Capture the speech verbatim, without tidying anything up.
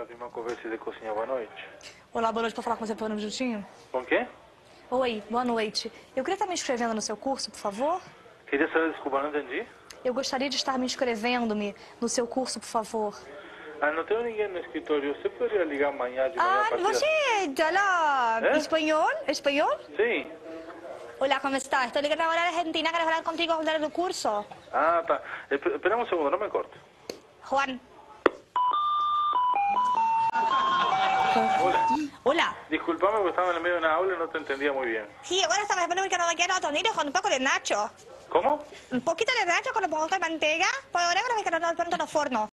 pela prima conversa de cozinha, boa noite. Olá, boa noite. Pra falar com você por um minutinho? Com quem? Oi, boa noite. Eu queria estar me inscrevendo no seu curso, por favor? Queria saber, desculpa, não entendi. Eu gostaria de estar me inscrevendo-me no seu curso, por favor. Ah, não tenho ninguém no escritório. Você poderia ligar amanhã de manhã Ah, a partir você habla ¿Eh? espanhol? ¿Espanhol? Sim. Hola, ¿cómo estás? Estoy ligando ahora a Argentina. ¿Quieres hablar contigo hablar del curso? Ah, tá. Esp- Espera um segundo, não me corte. Juan. Hola. Hola. Disculpame porque estaba en el medio de una aula y no te entendía muy bien. Sí, ahora estamos esperando que nos quiero tornillos con un poco de nacho. ¿Cómo? Un poquito de nacho con un poco de mantega. Por ahora creo que no nos pronto los fornos.